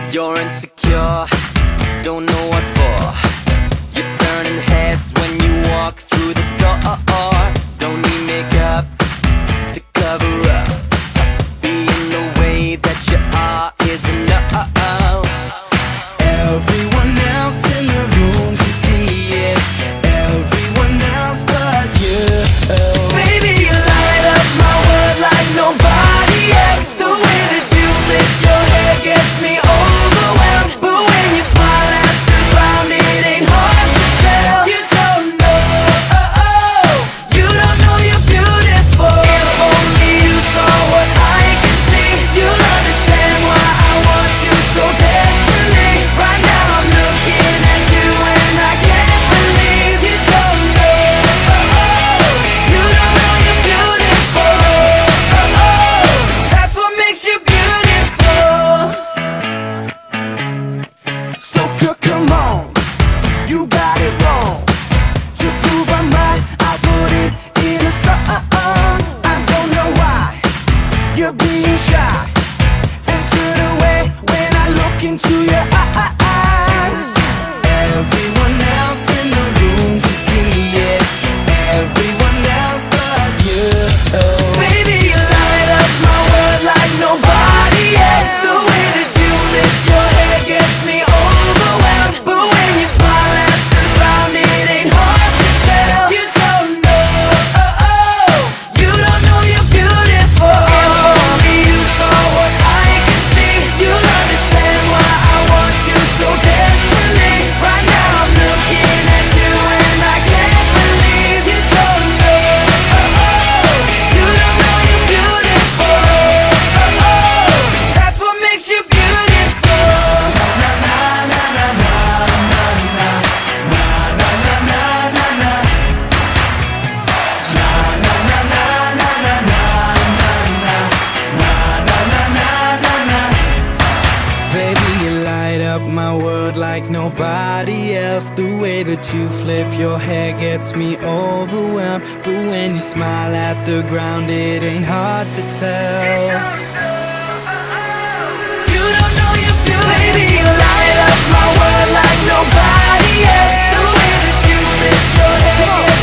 You're insecure, don't know what for. You're turning heads when you walk through the door. Don't need makeup to cover up. Being the way that you are is enough. Everyone else in the room can see it, everyone else but you. Baby, you light up my world like nobody else. The way that you flip your hair gets me overwhelmed. But when you smile at the ground, it ain't hard to tell. You don't know, you don't know you're beautiful. If only you saw what I can see, you'll understand why I want you so desperately. Right now I'm looking at you and I can't believe you don't know, you don't know you're beautiful. That's what makes you beautiful. So come on, you got it wrong. To prove I'm right, I put it in a song. I don't know why you're being shy and turn away when I look into your eyes. Everyone else in the room can see it, everyone else but you. Baby, you light up my world like nobody else. The way that you flip your hair gets me overwhelmed. But when you smile at the ground, it ain't hard to tell. You don't know, you don't know you're beautiful. If only you saw what I can see, you'll understand why I want you so desperately. Right now I'm looking at you and I can't believe you don't know, you don't know you're beautiful. That's what makes you beautiful. Na na na na na na na na na na na na na na na na na na na na. Baby, you light up my world like nobody else. The way that you flip your hair gets me overwhelmed. But when you smile at the ground, it ain't hard to tell. You don't know you're beautiful. Baby, you light up my world like nobody else. The way that you flip your hair gets